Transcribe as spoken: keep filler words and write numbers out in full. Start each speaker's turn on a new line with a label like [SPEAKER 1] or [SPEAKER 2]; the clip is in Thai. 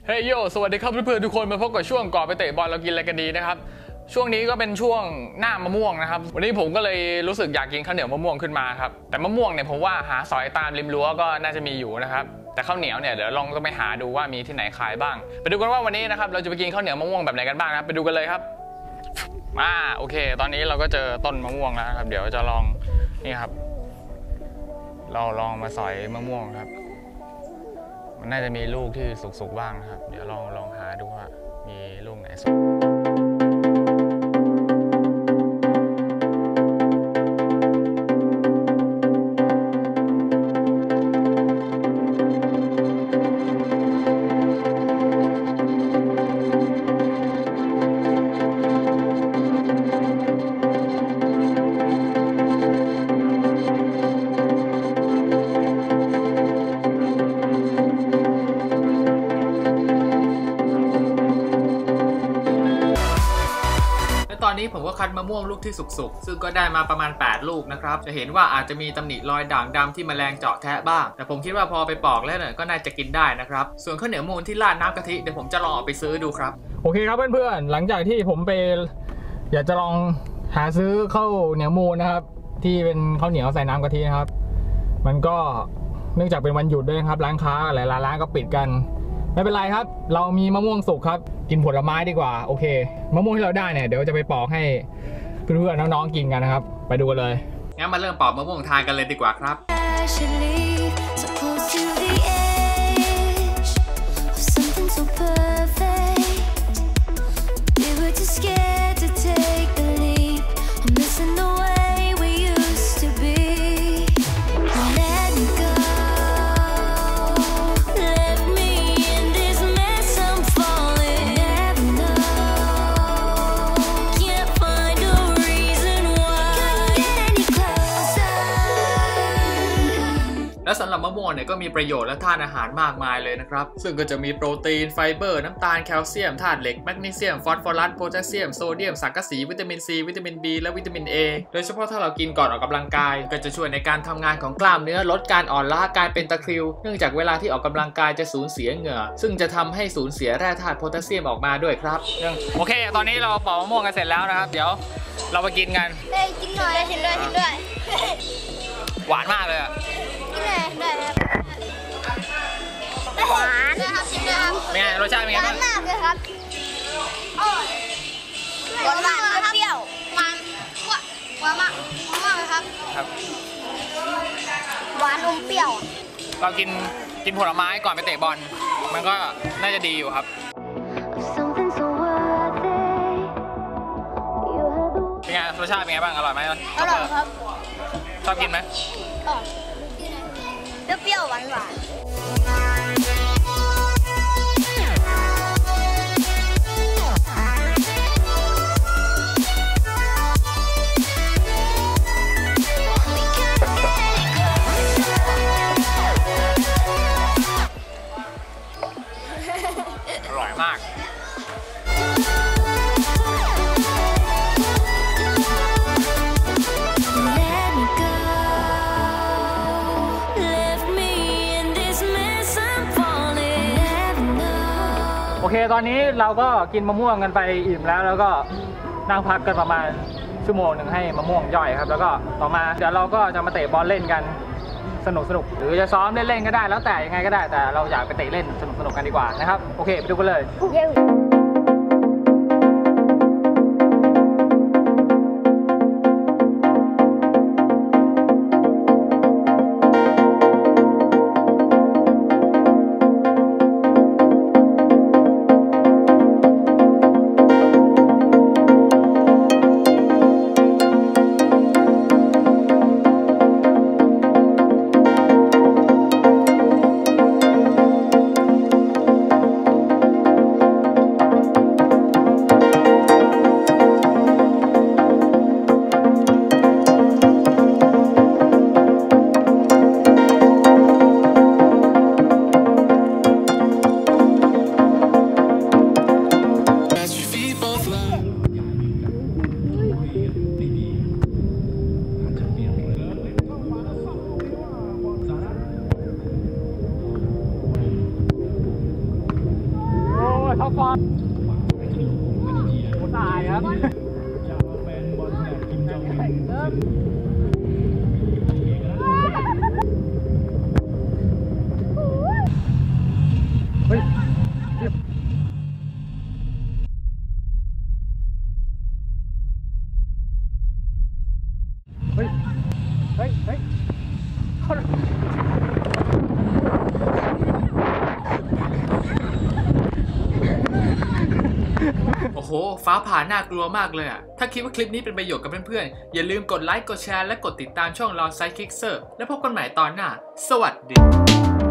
[SPEAKER 1] เฮ้ยโยสวัสดีครับเพื่อนๆทุกคนมาพบกับช่วงก่อนไปเตะบอลเรากินอะไรกันดีนะครับช่วงนี้ก็เป็นช่วงหน้ามะม่วงนะครับวันนี้ผมก็เลยรู้สึกอยากกินข้าวเหนียวมะม่วงขึ้นมาครับแต่มะม่วงเนี่ยผมว่าหาสอยตามริมรั้วก็น่าจะมีอยู่นะครับแต่ข้าวเหนียวเนี่ยเดี๋ยวลองต้องไปหาดูว่ามีที่ไหนขายบ้างไปดูกันว่าวันนี้นะครับเราจะไปกินข้าวเหนียวมะม่วงแบบไหนกันบ้างครับไปดูกันเลยครับอ่าโอเคตอนนี้เราก็เจอต้นมะม่วงแล้วครับเดี๋ยวจะลองนี่ครับเราลองมาสอยมะม่วงครับมันน่าจะมีลูกที่สุกๆบ้างนะครับเดี๋ยวลองลองหาดูว่ามีลูกไหนสุก
[SPEAKER 2] ตอนนี้ผมก็คัดมะม่วงลูกที่สุกๆซึ่งก็ได้มาประมาณแปดลูกนะครับจะเห็นว่าอาจจะมีตำหนิรอยด่างดำที่แมลงเจาะแทะบ้างแต่ผมคิดว่าพอไปปอกแล้วเนี่ยก็น่าจะกินได้นะครับส่วนข้าวเหนียวมูนที่ราดน้ำกะทิเดี๋ยวผมจะลองเอาไปซื้อดูครับ
[SPEAKER 1] โอเคครับเพื่อนๆหลังจากที่ผมไปอยากจะลองหาซื้อข้าวเหนียวมูนนะครับที่เป็นข้าวเหนียวใส่น้ำกะทินะครับมันก็เนื่องจากเป็นวันหยุดด้วยครับร้านค้าหลายร้านก็ปิดกันไม่เป็นไรครับเรามีมะม่วงสุกครับกินผลไม้ดีกว่าโอเคมะม่วงที่เราได้เนี่ยเดี๋ยวจะไปปอกให้เพื่อนๆน้องๆกินกันนะครับไปดูกันเลย
[SPEAKER 2] งั้นมาเริ่มปอกมะม่วงทานกันเลยดีกว่าครับและสำหรับมะม่วงเนี่ยก็มีประโยชน์และธาตุอาหารมากมายเลยนะครับซึ่งก็จะมีโปรตีนไฟเบอร์น้ำตาลแคลเซียมธาตุเหล็กแมกนีเซียมฟอสฟอรัสโพแทสเซียมโซเดียมสังกะสีวิตามินซีวิตามิน B และวิตามิน A โดยเฉพาะถ้าเรากินก่อนออกกำลังกายก็จะช่วยในการทำงานของกล้ามเนื้อลดการอ่อนล้าการเป็นตะคริวเนื่องจากเวลาที่ออกกำลังกายจะสูญเสียเหงื่อซึ่งจะทำให้สูญเสียแร่ธาตุโพแทสเซียมออกมาด้วยครับ
[SPEAKER 1] โอเคตอนนี้เราปอกมะม่วงกันเสร็จแล้วนะครับเดี๋ยวเราไปกินกัน
[SPEAKER 3] เฮ้ยกินหน่อยกินด้วยกินด้วย
[SPEAKER 1] หวานมากเลยอ่ะ
[SPEAKER 3] กินเลยได้ครับหวานนะครับชิมเลยครับ
[SPEAKER 1] เป็นไงรสชาติเป็นไงบ้าง
[SPEAKER 3] หวานมากเลยครับหวานหวานเปรี้ยวหวานหวานมากหวานมากเลยครับ
[SPEAKER 1] ครับ
[SPEAKER 3] หวานอมเปรี้ยว
[SPEAKER 1] เรากินกินผลไม้ก่อนไปเตะบอลมันก็น่าจะดีอยู่ครับเป็นไงรสชาติเป็นไงบ้างอร่อยไหม
[SPEAKER 3] อร่อยครับ
[SPEAKER 1] ชอบกินไหม
[SPEAKER 3] เปรี้ยวหวานหวาน
[SPEAKER 1] อร่อยมากโอเคตอนนี้เราก็กินมะม่วงกันไปอิ่มแล้วแล้วก็นั่งพักกันประมาณชั่วโมงหนึ่งให้มะม่วงย่อยครับแล้วก็ต่อมาเดี๋ยวเราก็จะมาเตะบอลเล่นกันสนุกสนุกหรือจะซ้อมเล่นๆก็ได้แล้วแต่ยังไงก็ได้แต่เราอยากไปเตะเล่นสนุกสนุกกันดีกว่านะครับโอเคไปดูกันเลยท็อปฟอร์มตายครับเฮ้ยเฮ้ยเฮ้ยเฮ้ย
[SPEAKER 2] โอ้โหฟ้าผ่าน่ากลัวมากเลยอ่ะถ้าคิดว่าคลิปนี้เป็นประโยชน์กับเพื่อนๆอย่าลืมกดไลค์กดแชร์และกดติดตามช่อง Lord Sidekicker แล้วพบกันใหม่ตอนหน้าสวัสดี